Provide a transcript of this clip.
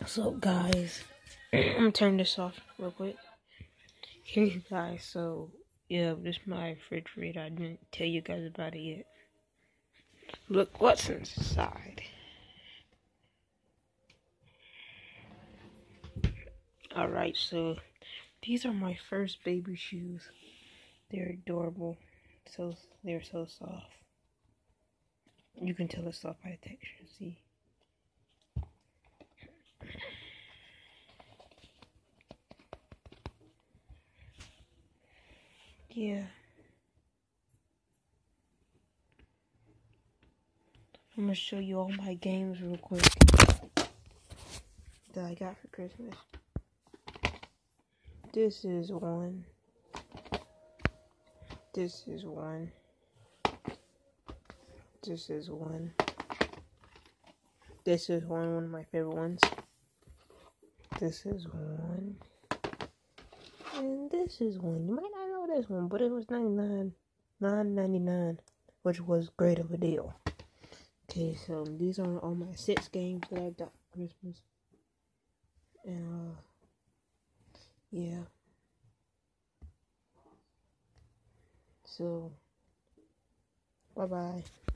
So guys, I'm gonna turn this off real quick. Here you guys, so yeah, this is my refrigerator. I didn't tell you guys about it yet. Look what's inside. Alright, so these are my first baby shoes. They're adorable. They're so soft. You can tell it's soft by the texture, see? Yeah. I'm gonna show you all my games real quick that I got for Christmas. This is one. This is one. This is one. This is one of my favorite ones. This is one. And this is one. You might not know this one, but it was $9.99, which was great of a deal. Okay, so these are all my 6 games that I got for Christmas. And yeah. So bye bye.